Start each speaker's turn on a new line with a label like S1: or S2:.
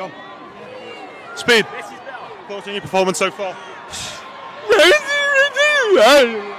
S1: on. Speed. Thoughts on your performance so far?